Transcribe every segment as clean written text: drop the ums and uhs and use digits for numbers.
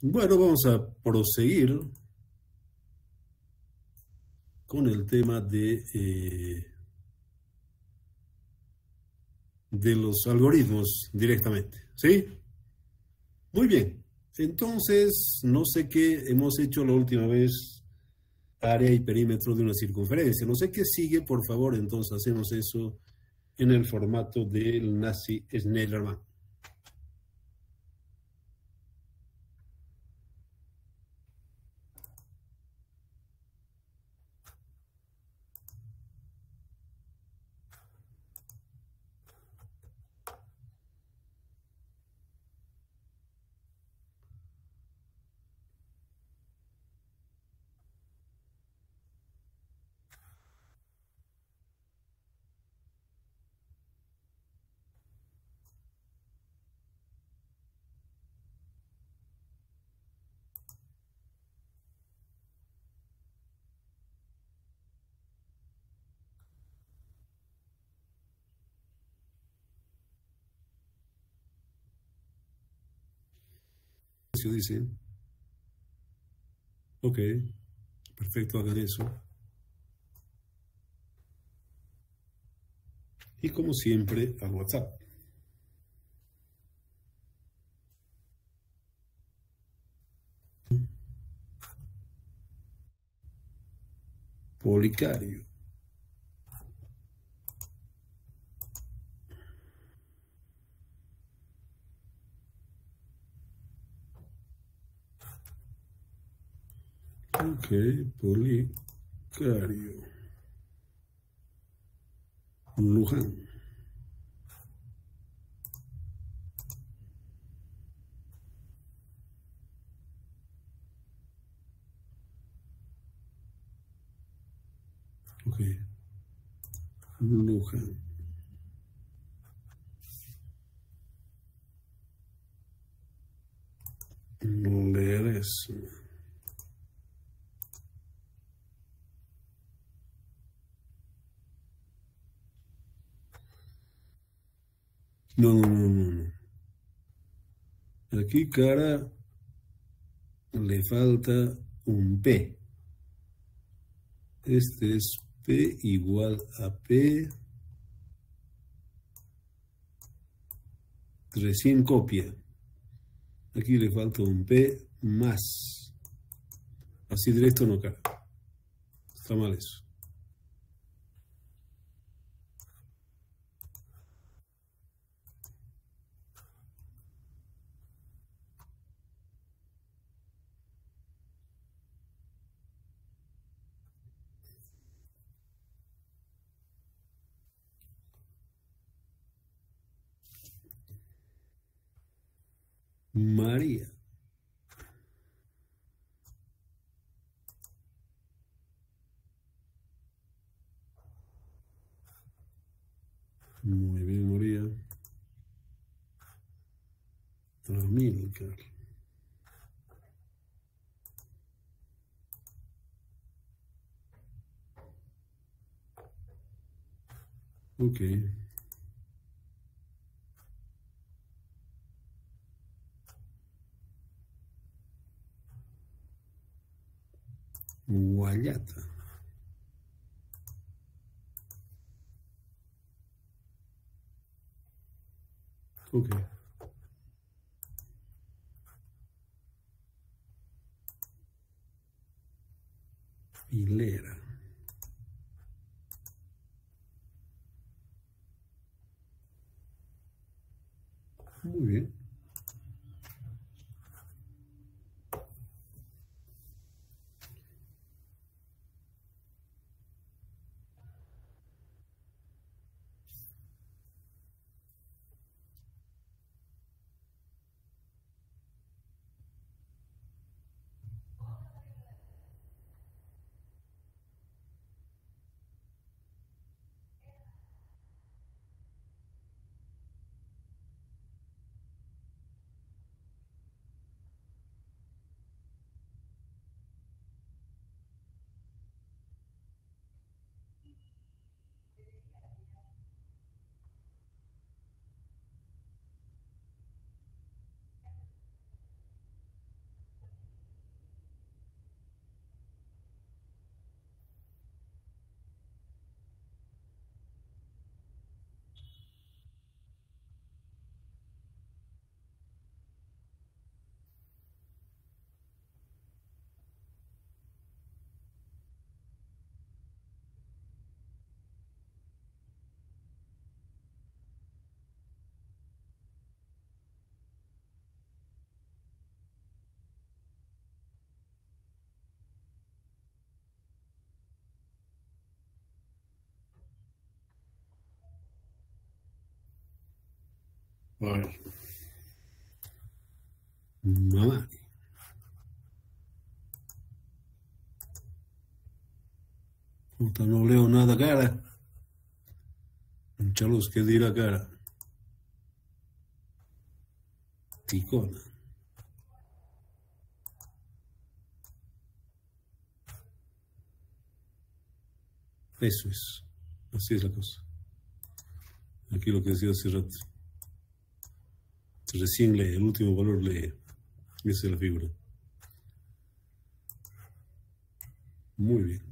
Bueno, vamos a proseguir con el tema de los algoritmos directamente, ¿sí? Muy bien. Entonces, no sé qué hemos hecho la última vez, área y perímetro de una circunferencia. No sé qué sigue, por favor, entonces hacemos eso en el formato del Nazi-Schneiderman. Dice, ok, perfecto, hagan eso. Y como siempre, al WhatsApp. Policario. Ok, Policario. Luján. Ok, Luján. Ledesma. No, no, no, no, no. Aquí, cara, le falta un P. Este es P igual a P. Recién copia. Aquí le falta un P más. Así directo no cara. Está mal eso. María. Muy bien, María. Amílcar. Ok. Guayata. Ok. Hilera. Muy bien. A ver. Mamá. Puta, no leo nada, cara. Chalos, ¿qué dirá, cara? Ticona. Eso es. Así es la cosa. Aquí lo que decía hace rato. Recién lee, el último valor lee. Esa es la figura. Muy bien.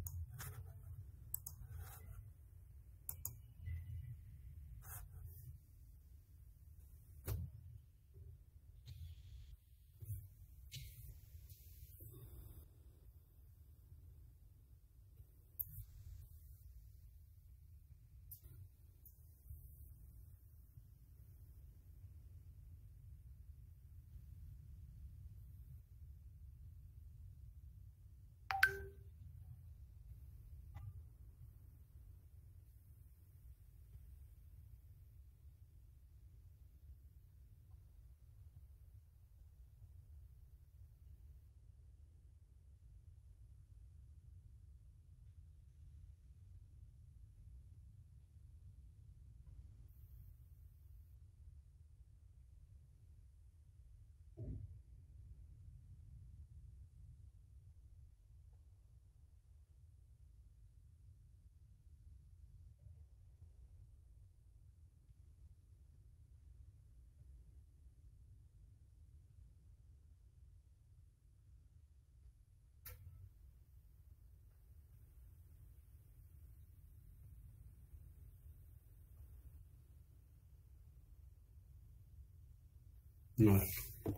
A ver.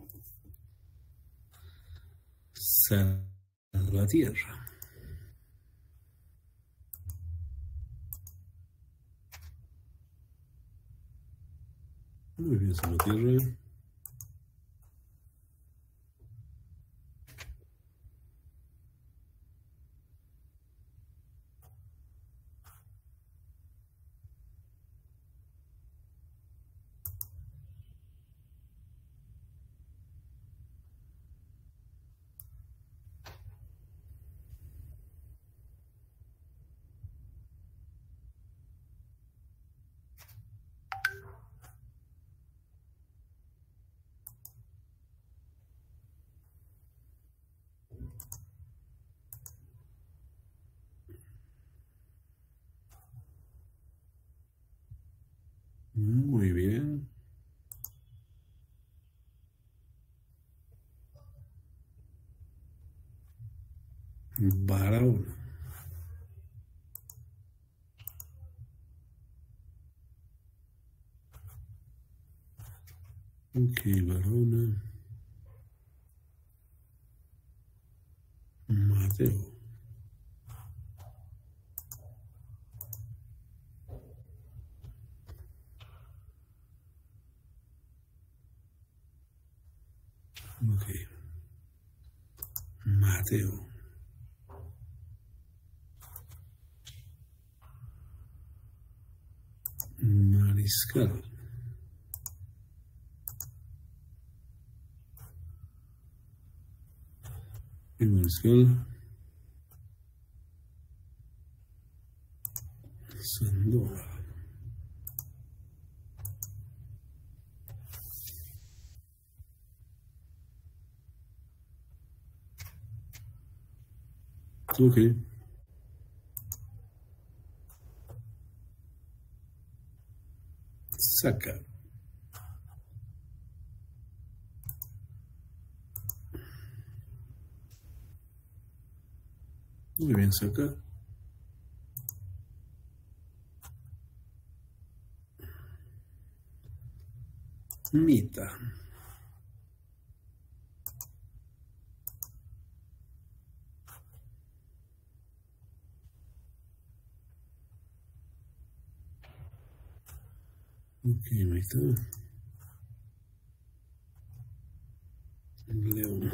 Sal la tierra. Muy bien, sal la tierra. Muy bien. Barahona. Ok, Barahona. Mateo. Ok. Mateo. Mariscal. Y Mariscal. Sandoval. Ok. Saca. Muy bien, saca. Mita. Ok, Mita. León.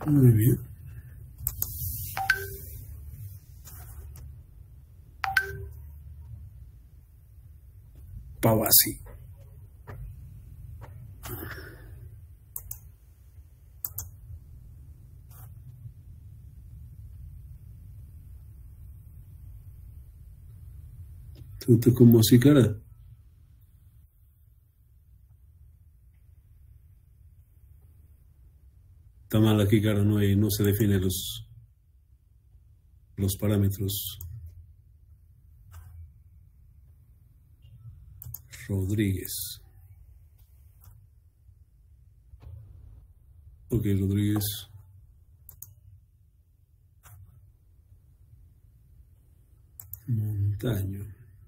Muy bien. Pavasi. ¿Tú como así, cara? Está mal aquí, cara, no se definen los parámetros. Rodríguez. Ok, Rodríguez. Montaño.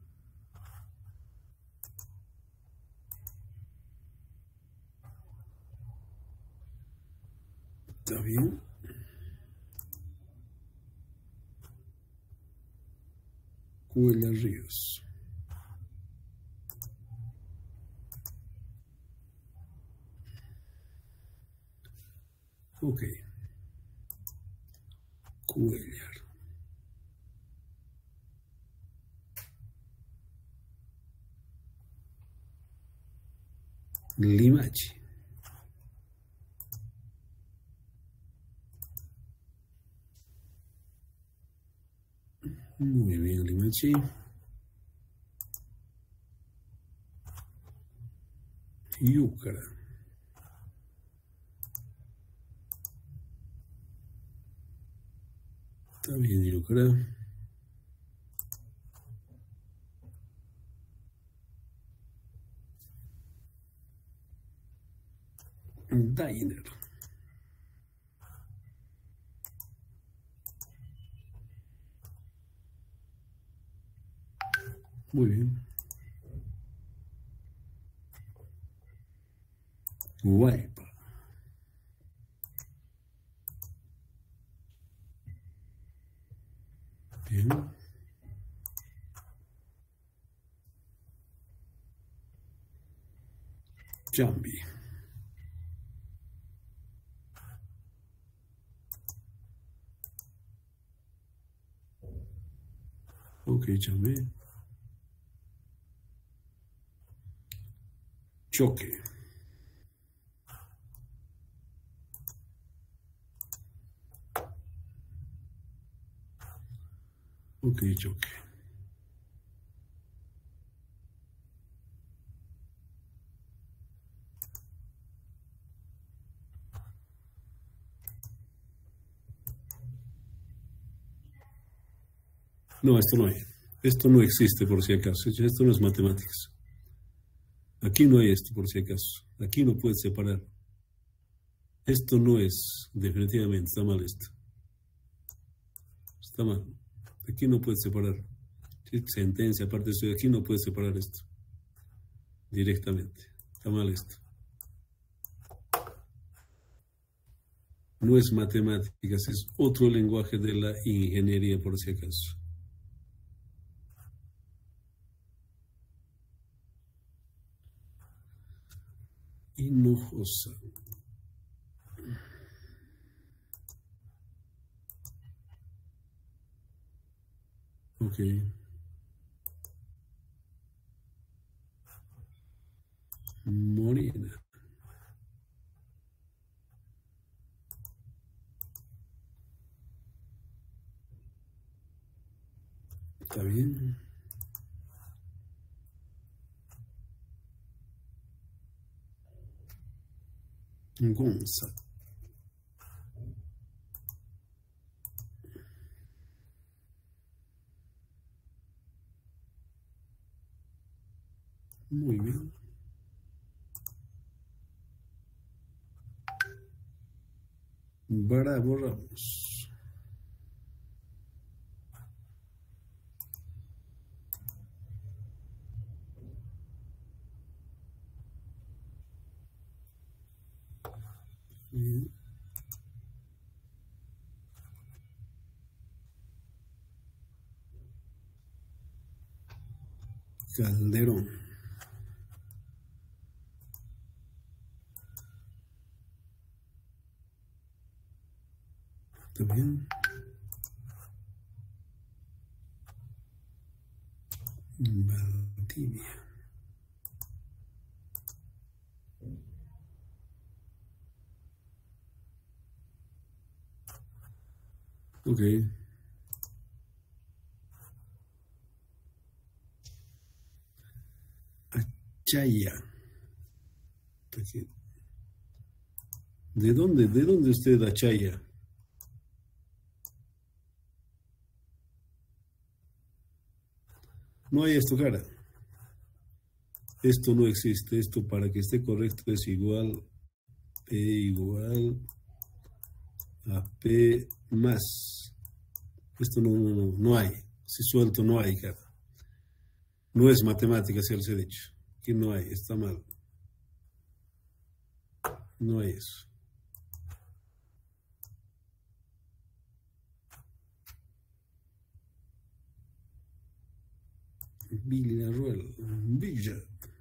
Está bien. Cuellar Ríos. Ok. Cuellar. Limache. Muy bien, Limache. Yúcara. Está bien, Yúcara. Diner. Muy bien. Guaypa. Bien. Chambi. Ok, Chambi. Choque. Ok, choque. No, esto no hay. Esto no existe por si acaso. Esto no es matemáticas. Aquí no hay esto por si acaso. Aquí no puedes separar. Esto no es, definitivamente, está mal esto. Está mal. Aquí no puedes separar. Sí, sentencia, aparte de aquí no puedes separar esto. Directamente. Está mal esto. No es matemáticas, es otro lenguaje de la ingeniería por si acaso. Hinojosa. Ok. Morena. Está bien. Gonza. Muy bien. Bravo Ramos. Bien. Calderón. ¿Está bien? Valdivia. Ok. Achaya. Aquí. ¿De dónde usted, Achaya? No hay esto, cara. Esto no existe. Esto para que esté correcto es igual P igual a P más. Esto no hay. Si suelto no hay, cara. No es matemática, si les he dicho. Aquí no hay, está mal. No hay eso. Villarruel, Villa.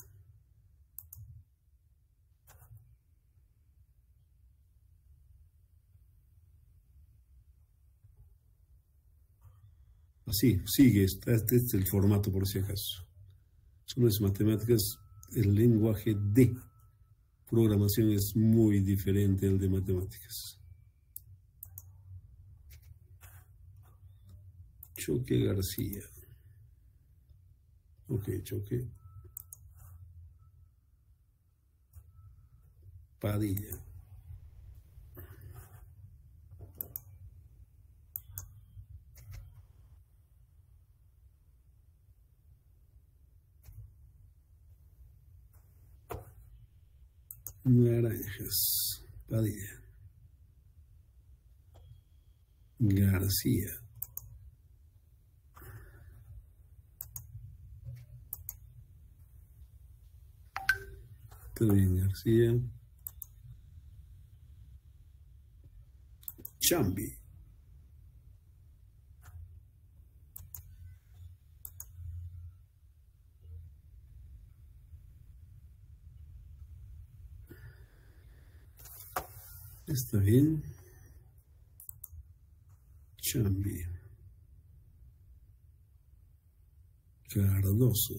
Así, sigue, este es el formato por si acaso. Son las matemáticas, el lenguaje de programación es muy diferente al de matemáticas. Choque García. Ok, Choque. Padilla. Naranjas. Padilla. García. También García. Chambi. Está bien. Chambi. Cardoso.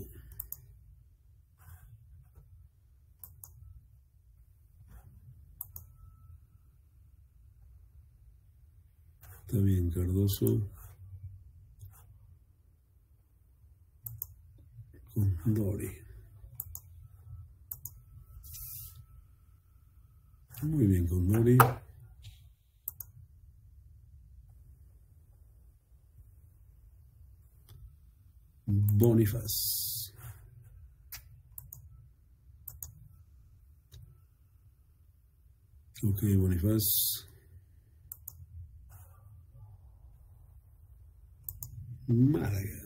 Está bien, Cardoso. Condori. Muy bien, Condori. Bonifaz. Ok, Bonifaz. Málaga.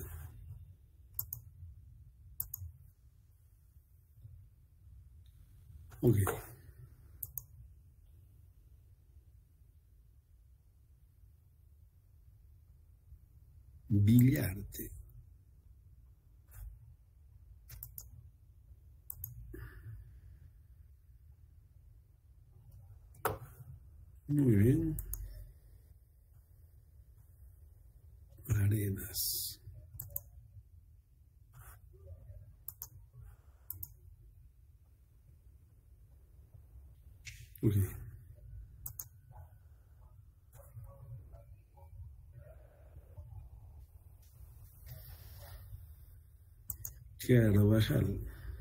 Ok. Villarte. Muy bien. Arenas. Ok. Carvajal.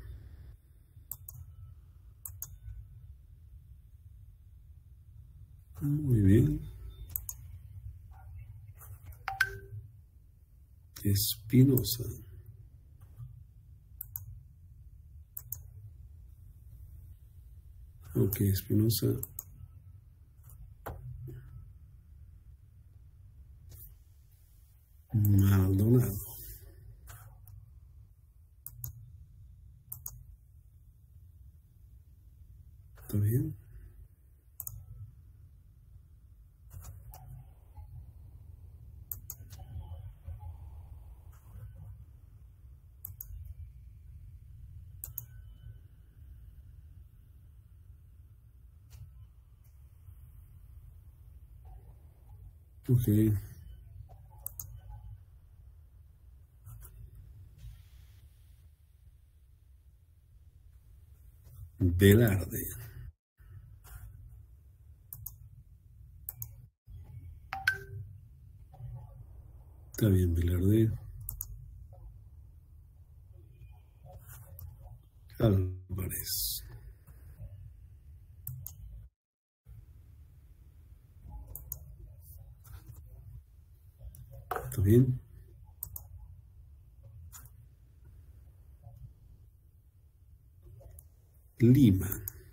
Muy bien. Espinosa. Ok, Espinosa. Maldonado. ¿Está bien? Ok. Velarde. Está bien, Velarde. Álvarez. ¿Está bien? Lima.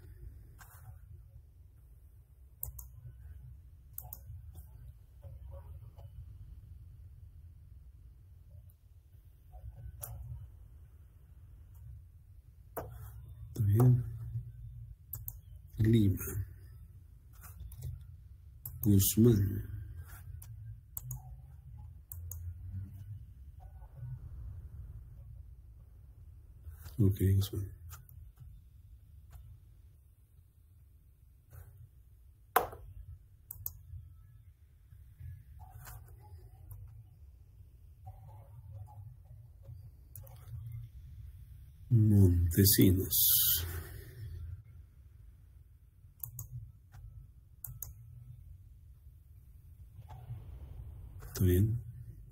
¿Está bien? Lima. Guzmán. Ok, Guzmán. Montesinos. ¿Está bien?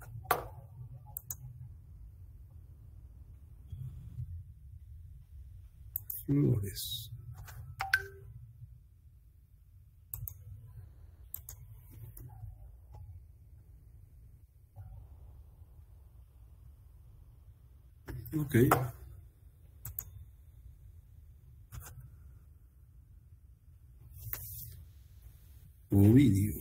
Flores. Ok. Ovidio.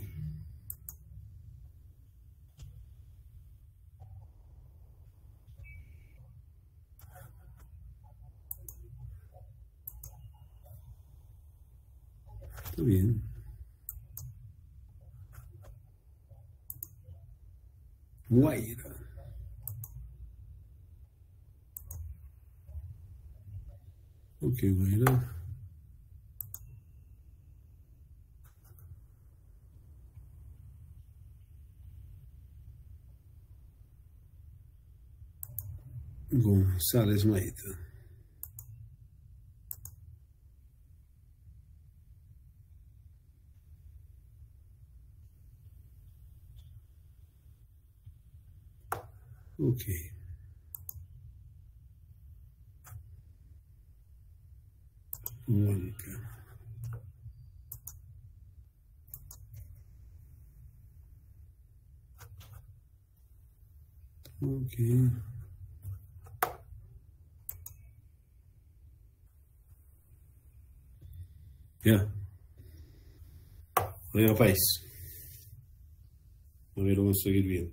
Está bien. Guaira. Ok, Guaira. González Maita. Ok. Huanca. Ok. Ya. Oiga, país. A ver, vamos a seguir viendo.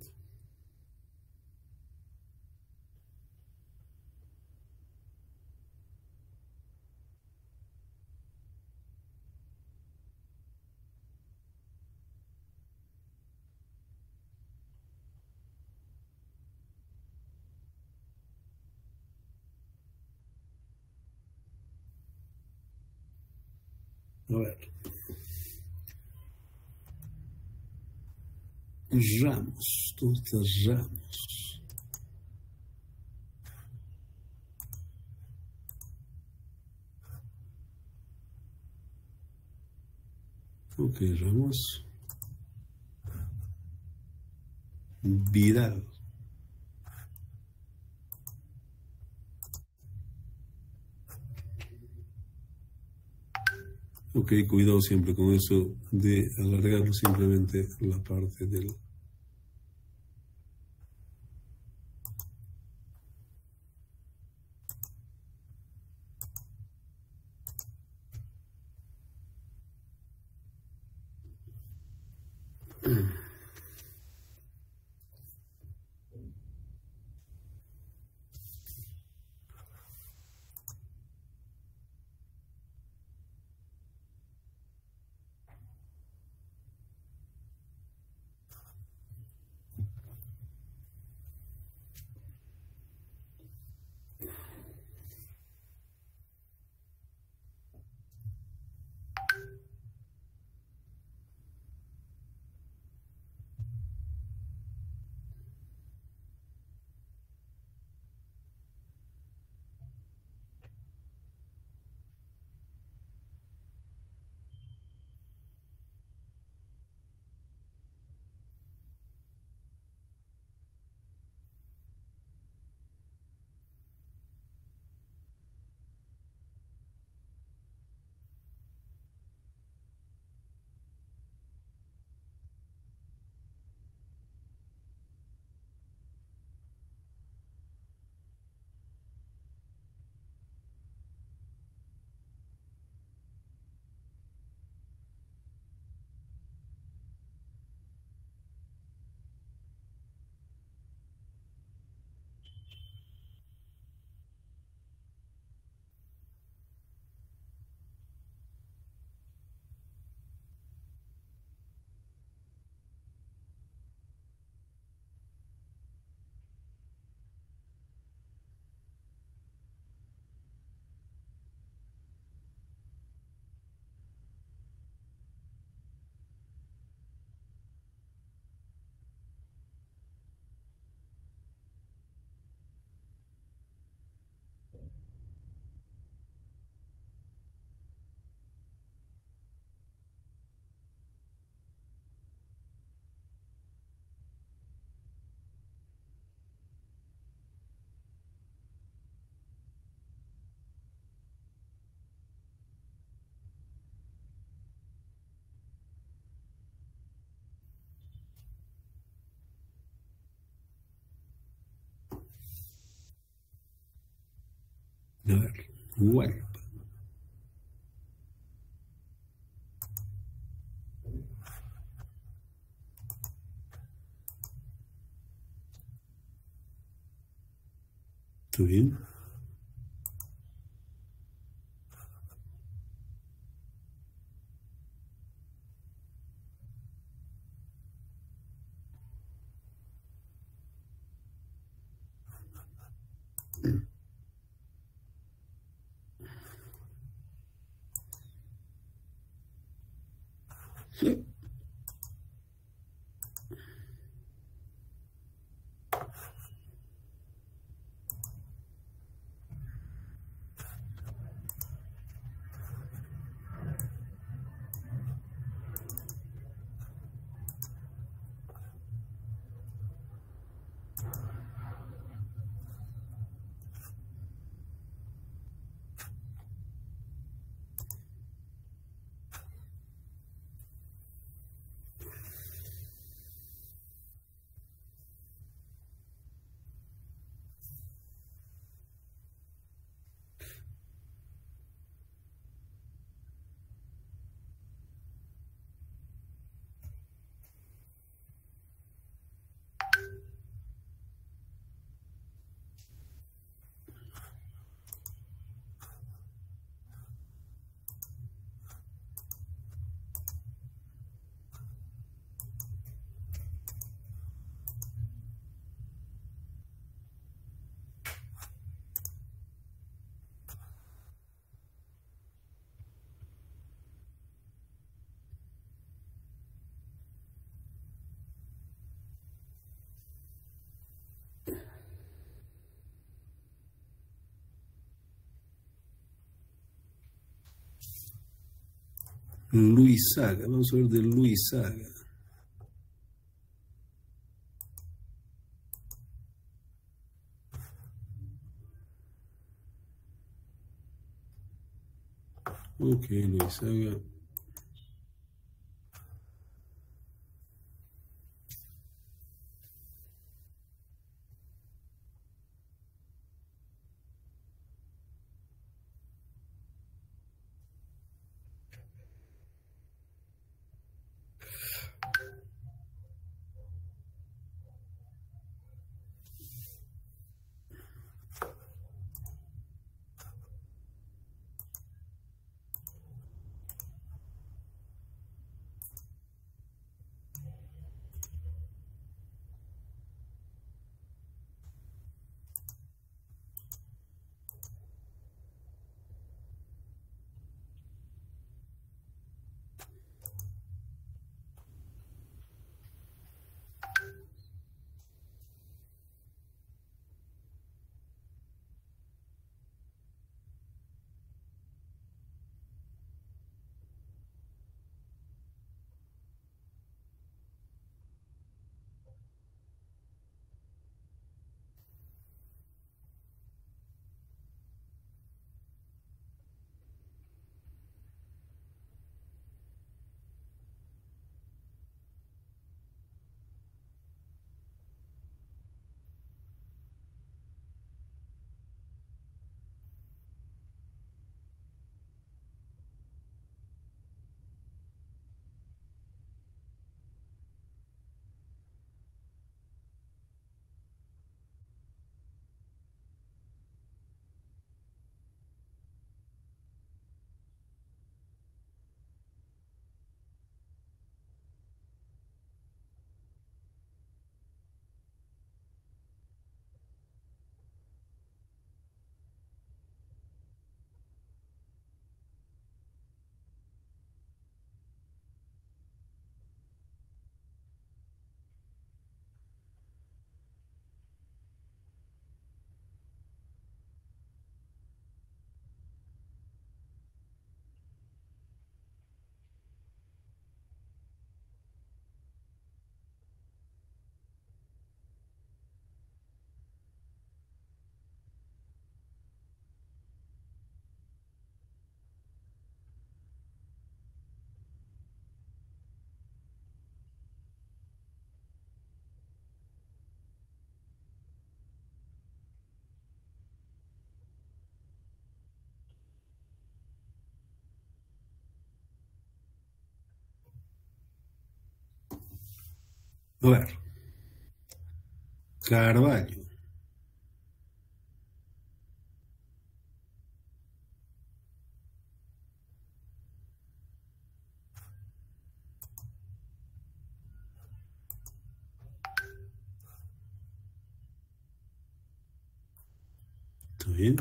A ver. Ramos. ¿Dónde está Ramos? Ok, Ramos. Vidal. Ok, cuidado siempre con eso de alargar simplemente la parte del... A ver, Hualpa. ¿Está bien? Luisaga, vamos a ver de Luisaga. Ok, Luisaga. A ver, Carvalho. ¿Está bien?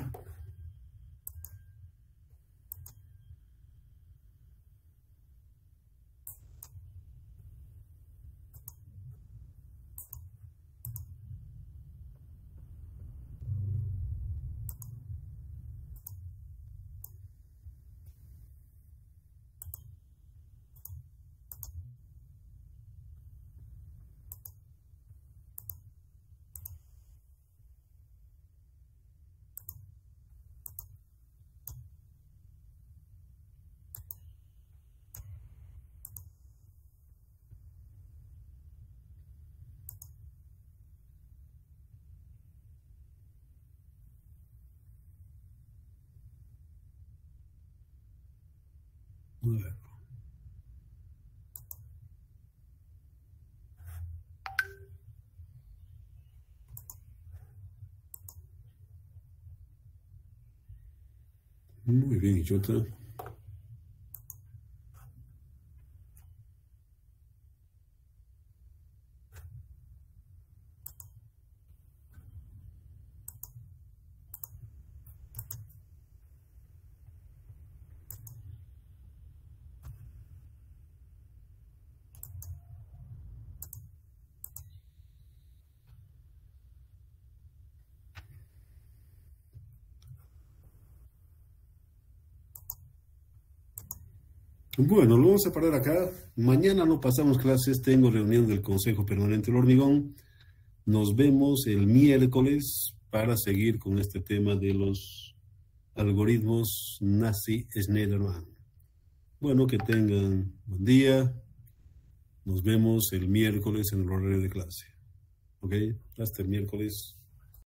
A ver. Muy bien, Jota. Bueno, lo vamos a parar acá. Mañana no pasamos clases, tengo reunión del Consejo Permanente del Hormigón. Nos vemos el miércoles para seguir con este tema de los algoritmos Nazi-Schneiderman. Bueno, que tengan buen día. Nos vemos el miércoles en el horario de clase. ¿Ok? Hasta el miércoles.